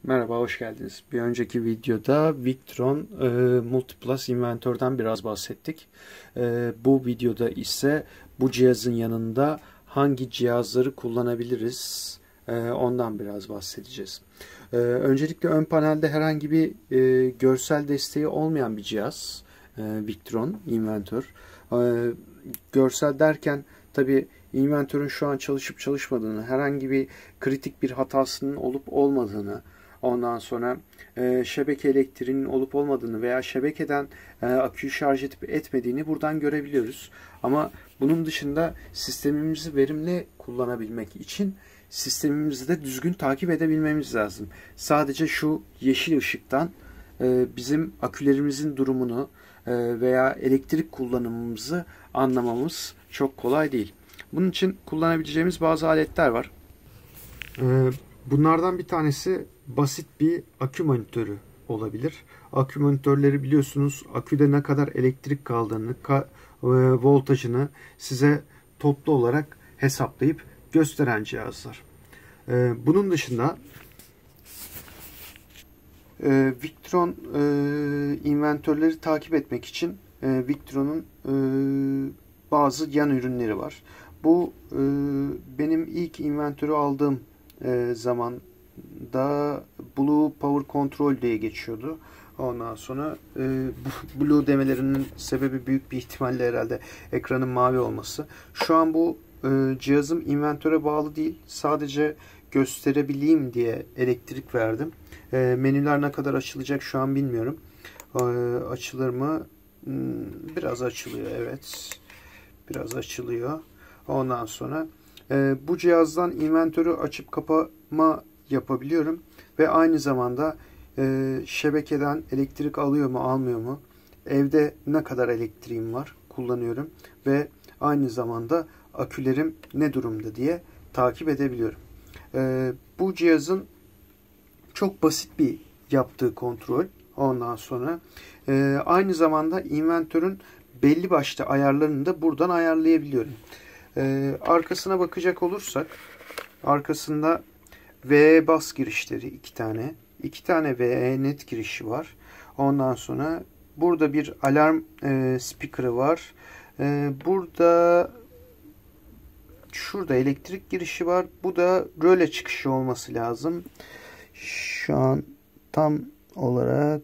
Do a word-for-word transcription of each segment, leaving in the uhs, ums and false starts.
Merhaba, hoş geldiniz. Bir önceki videoda Victron e, Multiplus Inventor'dan biraz bahsettik. E, bu videoda ise bu cihazın yanında hangi cihazları kullanabiliriz e, ondan biraz bahsedeceğiz. E, öncelikle ön panelde herhangi bir e, görsel desteği olmayan bir cihaz e, Victron Inventor. E, görsel derken tabi Inventor'un şu an çalışıp çalışmadığını, herhangi bir kritik bir hatasının olup olmadığını, ondan sonra e, şebeke elektriğinin olup olmadığını veya şebekeden e, aküyü şarj edip etmediğini buradan görebiliyoruz. Ama bunun dışında sistemimizi verimli kullanabilmek için sistemimizi de düzgün takip edebilmemiz lazım. Sadece şu yeşil ışıktan e, bizim akülerimizin durumunu e, veya elektrik kullanımımızı anlamamız çok kolay değil. Bunun için kullanabileceğimiz bazı aletler var. Ee, Bunlardan bir tanesi basit bir akü monitörü olabilir. Akü monitörleri biliyorsunuz aküde ne kadar elektrik kaldığını, ka, e, voltajını size toplu olarak hesaplayıp gösteren cihazlar. E, bunun dışında e, Victron e, inventörleri takip etmek için e, Victron'un e, bazı yan ürünleri var. Bu e, benim ilk inventörü aldığım e, zaman da Blue Power Control diye geçiyordu. Ondan sonra e, Blue demelerinin sebebi büyük bir ihtimalle herhalde ekranın mavi olması. Şu an bu e, cihazım inventöre bağlı değil. Sadece gösterebileyim diye elektrik verdim. E, menüler ne kadar açılacak şu an bilmiyorum. E, açılır mı? Hmm, biraz açılıyor, evet. Biraz açılıyor. Ondan sonra e, bu cihazdan inventörü açıp kapama yapabiliyorum ve aynı zamanda e, şebekeden elektrik alıyor mu almıyor mu, evde ne kadar elektriğim var kullanıyorum ve aynı zamanda akülerim ne durumda diye takip edebiliyorum. E, bu cihazın çok basit bir yaptığı kontrol. Ondan sonra e, aynı zamanda inventörün belli başlı ayarlarını da buradan ayarlayabiliyorum. E, arkasına bakacak olursak arkasında V E bas girişleri iki tane. iki tane V E net girişi var. Ondan sonra burada bir alarm e, speaker'ı var. E, burada şurada elektrik girişi var. Bu da röle çıkışı olması lazım. Şu an tam olarak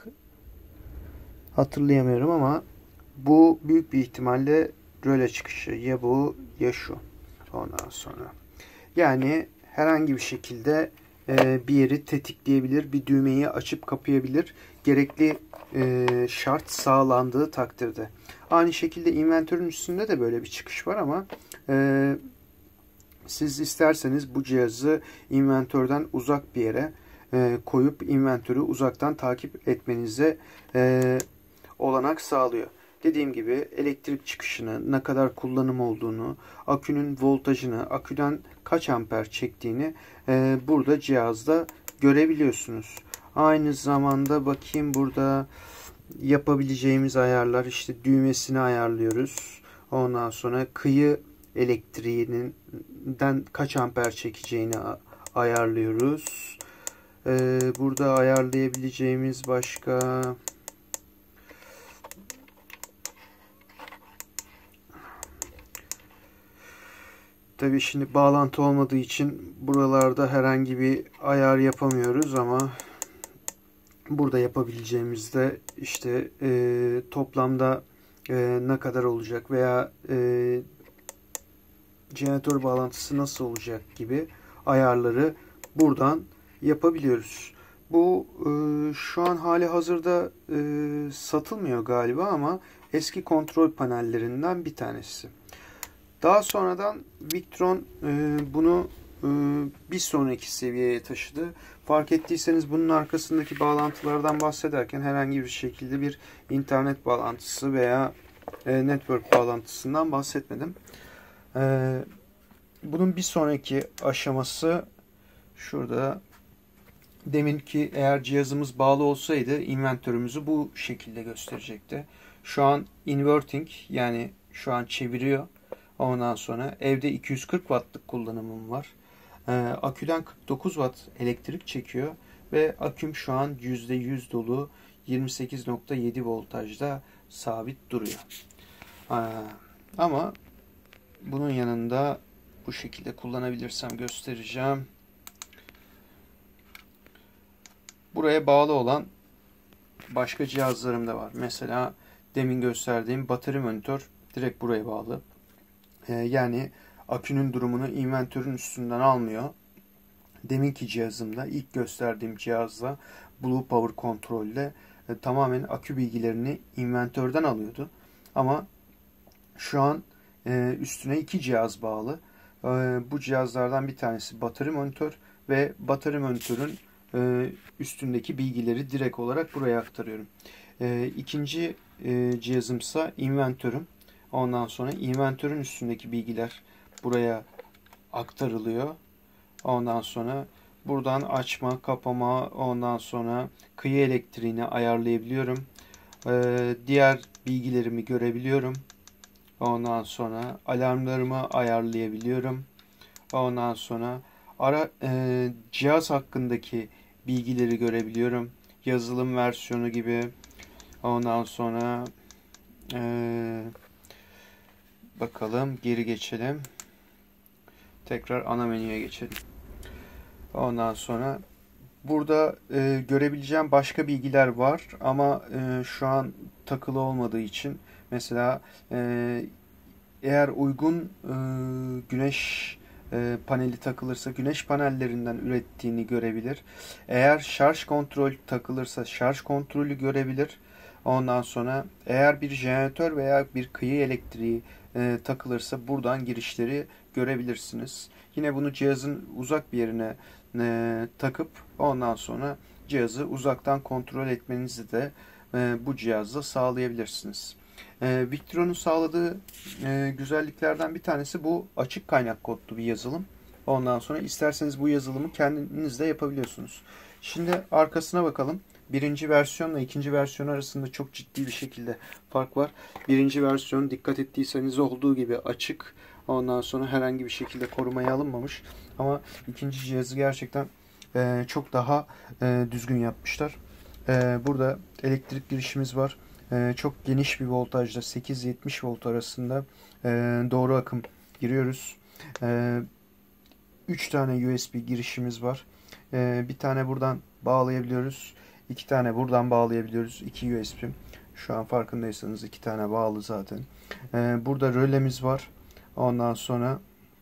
hatırlayamıyorum ama bu büyük bir ihtimalle röle çıkışı. Ya bu ya şu. Ondan sonra. Yani herhangi bir şekilde e, bir yeri tetikleyebilir, bir düğmeyi açıp kapayabilir. Gerekli e, şart sağlandığı takdirde. Aynı şekilde inventörün üstünde de böyle bir çıkış var ama e, siz isterseniz bu cihazı inventörden uzak bir yere e, koyup inventörü uzaktan takip etmenize e, olanak sağlıyor. Dediğim gibi elektrik çıkışını, ne kadar kullanım olduğunu, akünün voltajını, aküden kaç amper çektiğini e, burada cihazda görebiliyorsunuz. Aynı zamanda bakayım burada yapabileceğimiz ayarlar, işte düğmesini ayarlıyoruz. Ondan sonra kıyı elektriğinden kaç amper çekeceğini ayarlıyoruz. E, burada ayarlayabileceğimiz başka... Tabii şimdi bağlantı olmadığı için buralarda herhangi bir ayar yapamıyoruz ama burada yapabileceğimizde işte e, toplamda e, ne kadar olacak veya e, jeneratör bağlantısı nasıl olacak gibi ayarları buradan yapabiliyoruz. Bu e, şu an hali hazırda e, satılmıyor galiba ama eski kontrol panellerinden bir tanesi. Daha sonradan Victron e, bunu e, bir sonraki seviyeye taşıdı. Fark ettiyseniz bunun arkasındaki bağlantılardan bahsederken herhangi bir şekilde bir internet bağlantısı veya e, network bağlantısından bahsetmedim. E, bunun bir sonraki aşaması şurada. Deminki eğer cihazımız bağlı olsaydı inventörümüzü bu şekilde gösterecekti. Şu an inverting, yani şu an çeviriyor. Ondan sonra evde iki yüz kırk wattlık kullanımım var. Ee, aküden kırk dokuz watt elektrik çekiyor ve aküm şu an yüzde yüz dolu, yirmi sekiz nokta yedi voltajda sabit duruyor. Ama bunun yanında bu şekilde kullanabilirsem göstereceğim. Buraya bağlı olan başka cihazlarım da var. Mesela demin gösterdiğim batarya monitör direkt buraya bağlı. Ee, yani akünün durumunu inventörün üstünden almıyor. Deminki cihazımda, ilk gösterdiğim cihazla Blue Power Control'le e, tamamen akü bilgilerini inventörden alıyordu. Ama şu an e, üstüne iki cihaz bağlı. E, bu cihazlardan bir tanesi batarya monitör ve batarya monitörün e, üstündeki bilgileri direkt olarak buraya aktarıyorum. E, ikinci e, cihazımsa inventörüm. Ondan sonra inventörün üstündeki bilgiler buraya aktarılıyor. Ondan sonra buradan açma, kapama, ondan sonra kıyı elektriğini ayarlayabiliyorum. Ee, diğer bilgilerimi görebiliyorum. Ondan sonra alarmlarımı ayarlayabiliyorum. Ondan sonra ara e, cihaz hakkındaki bilgileri görebiliyorum. Yazılım versiyonu gibi. Ondan sonra e, bakalım, geri geçelim. Tekrar ana menüye geçelim. Ondan sonra burada e, görebileceğim başka bilgiler var ama e, şu an takılı olmadığı için mesela e, eğer uygun e, güneş e, paneli takılırsa güneş panellerinden ürettiğini görebilir. Eğer şarj kontrol takılırsa şarj kontrolü görebilir. Ondan sonra eğer bir jeneratör veya bir kıyı elektriği e, takılırsa buradan girişleri görebilirsiniz. Yine bunu cihazın uzak bir yerine e, takıp ondan sonra cihazı uzaktan kontrol etmenizi de e, bu cihazla sağlayabilirsiniz. E, Victron'un sağladığı e, güzelliklerden bir tanesi bu açık kaynak kodlu bir yazılım. Ondan sonra isterseniz bu yazılımı kendiniz de yapabiliyorsunuz. Şimdi arkasına bakalım. Birinci versiyonla ikinci versiyon arasında çok ciddi bir şekilde fark var. Birinci versiyon dikkat ettiyseniz olduğu gibi açık. Ondan sonra herhangi bir şekilde korumaya alınmamış. Ama ikinci cihazı gerçekten e, çok daha e, düzgün yapmışlar. E, burada elektrik girişimiz var. E, çok geniş bir voltajda sekiz yetmiş volt arasında e, doğru akım giriyoruz. E, üç tane U S B girişimiz var. E, bir tane buradan bağlayabiliyoruz. iki tane buradan bağlayabiliyoruz. iki U S B. Şu an farkındaysanız iki tane bağlı zaten. E, burada rölemiz var. Ondan sonra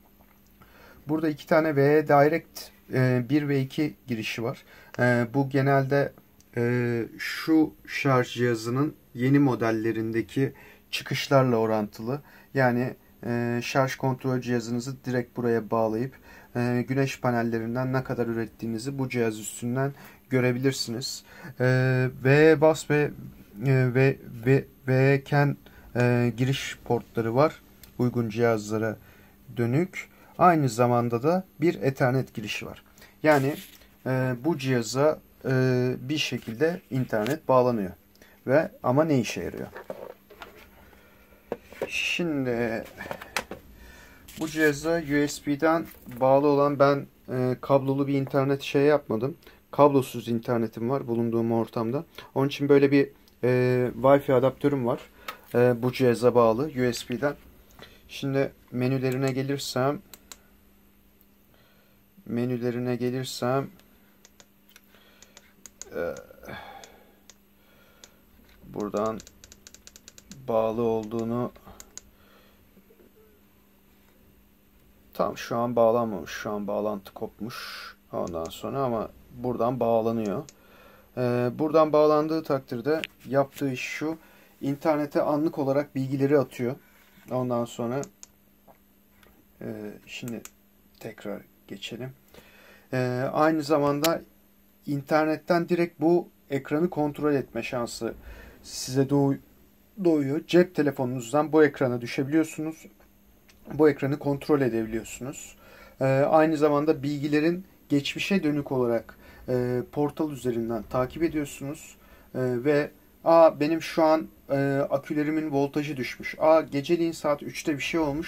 burada iki tane V E Direct e, bir ve iki girişi var. E, bu genelde e, şu şarj cihazının yeni modellerindeki çıkışlarla orantılı. Yani e, şarj kontrol cihazınızı direkt buraya bağlayıp e, güneş panellerinden ne kadar ürettiğinizi bu cihaz üstünden görebilirsiniz. E, V bus ve e, ve ve V CAN e, giriş portları var. Uygun cihazlara dönük. Aynı zamanda da bir Ethernet girişi var. Yani e, bu cihaza e, bir şekilde internet bağlanıyor. Ve ama ne işe yarıyor? Şimdi bu cihaza U S B'den bağlı olan, ben e, kablolu bir internet şey yapmadım. Kablosuz internetim var bulunduğum ortamda. Onun için böyle bir e, Wi-Fi adaptörüm var. E, bu cihaza bağlı U S B'den. Şimdi menülerine gelirsem menülerine gelirsem e, buradan bağlı olduğunu, tam şu an bağlanmamış. Şu an bağlantı kopmuş. Ondan sonra ama buradan bağlanıyor. E, buradan bağlandığı takdirde yaptığı iş şu: İnternete anlık olarak bilgileri atıyor. Ondan sonra e, şimdi tekrar geçelim. E, aynı zamanda internetten direkt bu ekranı kontrol etme şansı size doğ doğuyor. Cep telefonunuzdan bu ekrana düşebiliyorsunuz. Bu ekranı kontrol edebiliyorsunuz. E, aynı zamanda bilgilerin geçmişe dönük olarak e, portal üzerinden takip ediyorsunuz. E, ve Aa, benim şu an e, akülerimin voltajı düşmüş. Aa, geceliğin saat üçte bir şey olmuş.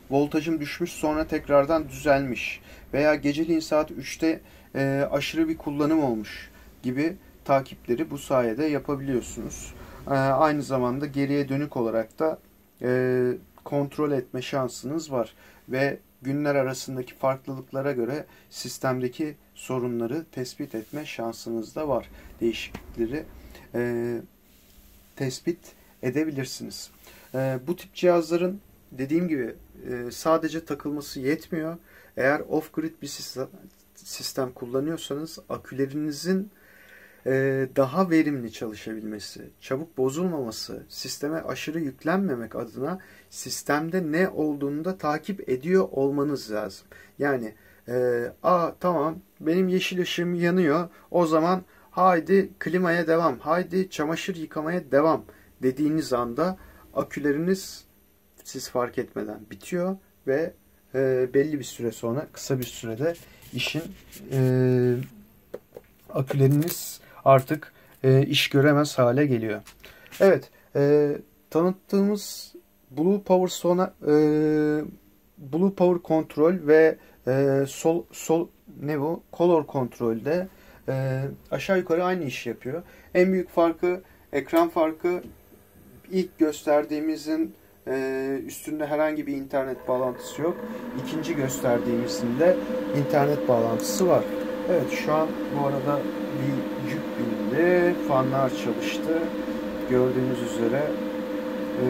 voltajım düşmüş sonra tekrardan düzelmiş veya geceliğin saat üçte e, aşırı bir kullanım olmuş gibi takipleri bu sayede yapabiliyorsunuz. E, aynı zamanda geriye dönük olarak da e, kontrol etme şansınız var ve günler arasındaki farklılıklara göre sistemdeki sorunları tespit etme şansınız da var. Değişiklikleri e, tespit edebilirsiniz. E, bu tip cihazların dediğim gibi e, sadece takılması yetmiyor. Eğer off-grid bir sistem, sistem kullanıyorsanız akülerinizin e, daha verimli çalışabilmesi, çabuk bozulmaması, sisteme aşırı yüklenmemek adına sistemde ne olduğunu da takip ediyor olmanız lazım. Yani e, a tamam benim yeşil ışığım yanıyor, o zaman haydi klimaya devam, haydi çamaşır yıkamaya devam dediğiniz anda aküleriniz siz fark etmeden bitiyor ve e, belli bir süre sonra, kısa bir sürede işin e, aküleriniz artık e, iş göremez hale geliyor. Evet, e, tanıttığımız Blue Power Sona, e, Blue Power Control ve e, sol sol ne bu? Color Control'de e, aşağı yukarı aynı işi yapıyor. En büyük farkı, ekran farkı, ilk gösterdiğimizin e, üstünde herhangi bir internet bağlantısı yok. İkinci gösterdiğimizin de internet bağlantısı var. Evet, şu an bu arada bir yük bindi. Fanlar çalıştı. Gördüğünüz üzere e,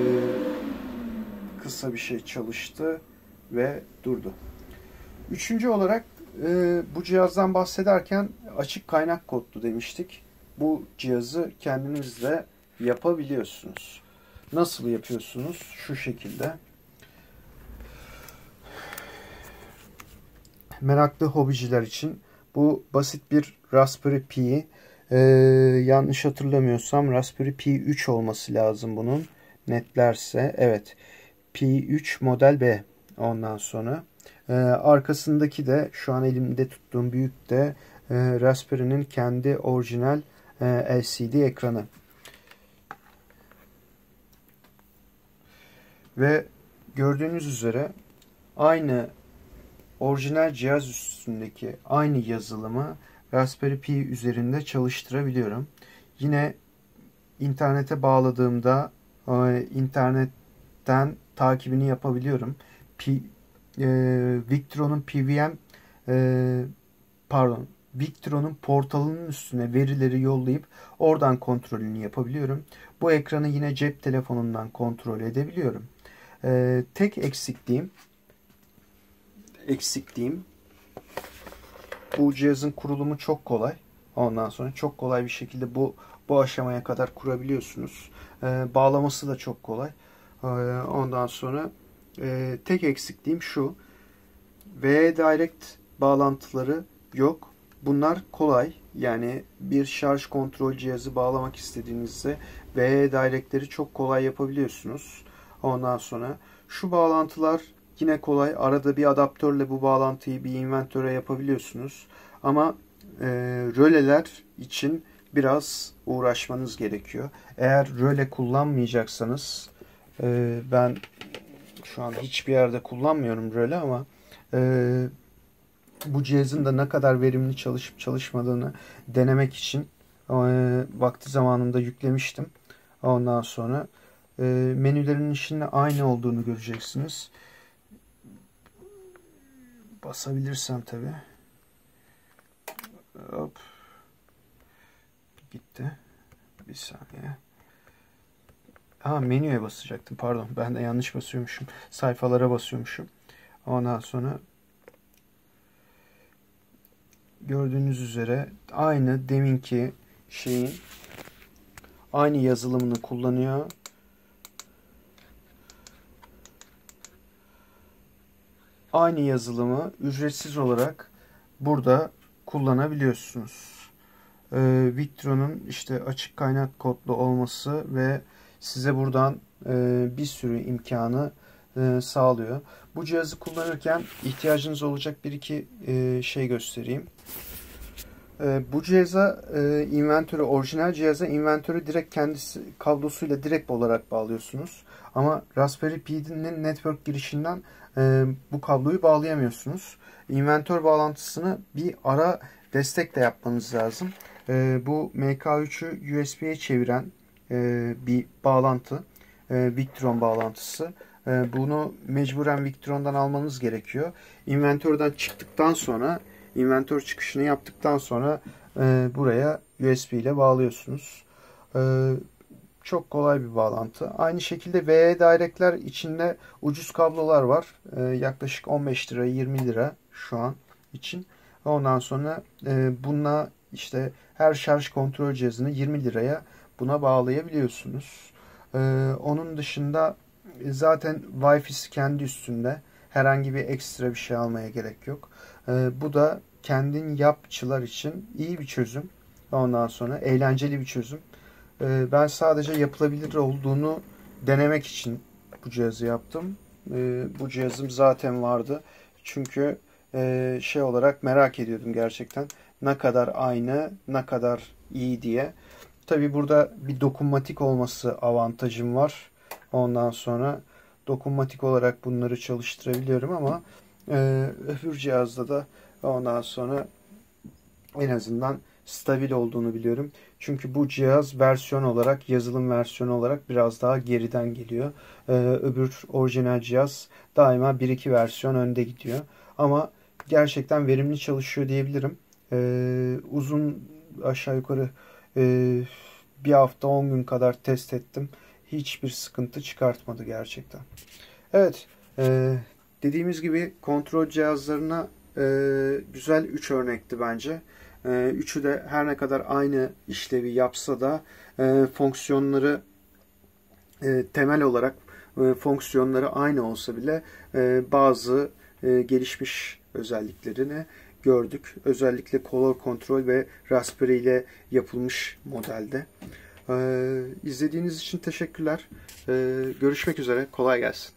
kısa bir şey çalıştı ve durdu. Üçüncü olarak e, bu cihazdan bahsederken açık kaynak kodlu demiştik. Bu cihazı kendiniz de yapabiliyorsunuz. Nasıl yapıyorsunuz? Şu şekilde. Meraklı hobiciler için bu basit bir Raspberry Pi. Ee, yanlış hatırlamıyorsam Raspberry Pi üç olması lazım bunun. Netlerse. Evet. Pi üç model B. Ondan sonra. Ee, arkasındaki de şu an elimde tuttuğum büyük de e, Raspberry'nin kendi orijinal e, L C D ekranı. Ve gördüğünüz üzere aynı orijinal cihaz üstündeki aynı yazılımı Raspberry Pi üzerinde çalıştırabiliyorum. Yine internete bağladığımda e, internetten takibini yapabiliyorum. Pi, e, Victron'un P V M e, pardon Victron'un portalının üstüne verileri yollayıp oradan kontrolünü yapabiliyorum. Bu ekranı yine cep telefonundan kontrol edebiliyorum. E, tek eksikliğim eksikliğim bu cihazın kurulumu çok kolay. Ondan sonra çok kolay bir şekilde bu bu aşamaya kadar kurabiliyorsunuz. E, bağlaması da çok kolay. E, ondan sonra e, tek eksikliğim şu. V Direct bağlantıları yok. Bunlar kolay. Yani bir şarj kontrol cihazı bağlamak istediğinizde V Direct'leri çok kolay yapabiliyorsunuz. Ondan sonra şu bağlantılar yine kolay. Arada bir adaptörle bu bağlantıyı bir invertöre yapabiliyorsunuz. Ama e, röleler için biraz uğraşmanız gerekiyor. Eğer röle kullanmayacaksanız e, ben şu an hiçbir yerde kullanmıyorum röle ama e, bu cihazın da ne kadar verimli çalışıp çalışmadığını denemek için e, vakti zamanında yüklemiştim. Ondan sonra e, menülerin içinde aynı olduğunu göreceksiniz. Basabilirsem tabi. Hop. Gitti. Bir saniye. Ha, menüye basacaktım. Pardon. Ben de yanlış basıyormuşum. Sayfalara basıyormuşum. Ondan sonra gördüğünüz üzere aynı deminki şeyin aynı yazılımını kullanıyor. Aynı yazılımı ücretsiz olarak burada kullanabiliyorsunuz. Ee, Victron'un işte açık kaynak kodlu olması ve size buradan e, bir sürü imkanı e, sağlıyor. Bu cihazı kullanırken ihtiyacınız olacak bir iki e, şey göstereyim. E, bu cihaza e, inventörü, orijinal cihaza inventörü direkt kendisi kablosuyla direkt olarak bağlıyorsunuz. Ama Raspberry Pi'nin network girişinden e, bu kabloyu bağlayamıyorsunuz. Inventör bağlantısını bir ara destekle yapmanız lazım. E, bu M K üçü U S B'ye çeviren e, bir bağlantı. E, Victron bağlantısı. E, bunu mecburen Victron'dan almanız gerekiyor. Inventörden çıktıktan sonra, inventör çıkışını yaptıktan sonra e, buraya U S B ile bağlıyorsunuz. E, çok kolay bir bağlantı. Aynı şekilde V E Direct'ler içinde ucuz kablolar var. E, yaklaşık on beş lira, yirmi lira şu an için. Ondan sonra e, bununla işte her şarj kontrol cihazını yirmi liraya buna bağlayabiliyorsunuz. E, onun dışında zaten Wi-Fi'si kendi üstünde. Herhangi bir ekstra bir şey almaya gerek yok. E, bu da kendin yapçılar için iyi bir çözüm. Ondan sonra eğlenceli bir çözüm. E, ben sadece yapılabilir olduğunu denemek için bu cihazı yaptım. E, bu cihazım zaten vardı. Çünkü e, şey olarak merak ediyordum gerçekten. Ne kadar aynı, ne kadar iyi diye. Tabi burada bir dokunmatik olması avantajım var. Ondan sonra dokunmatik olarak bunları çalıştırabiliyorum ama e, öbür cihazda da ondan sonra en azından stabil olduğunu biliyorum. Çünkü bu cihaz versiyon olarak, yazılım versiyonu olarak biraz daha geriden geliyor. Ee, öbür orijinal cihaz daima bir iki versiyon önde gidiyor. Ama gerçekten verimli çalışıyor diyebilirim. Ee, uzun aşağı yukarı e, bir hafta on gün kadar test ettim. Hiçbir sıkıntı çıkartmadı gerçekten. Evet, e, dediğimiz gibi kontrol cihazlarına e, güzel üç örnekti bence. E, üçü de her ne kadar aynı işlevi yapsa da e, fonksiyonları e, temel olarak e, fonksiyonları aynı olsa bile e, bazı e, gelişmiş özelliklerini gördük. Özellikle color kontrol ve Raspberry ile yapılmış modelde. E, izlediğiniz için teşekkürler. E, görüşmek üzere. Kolay gelsin.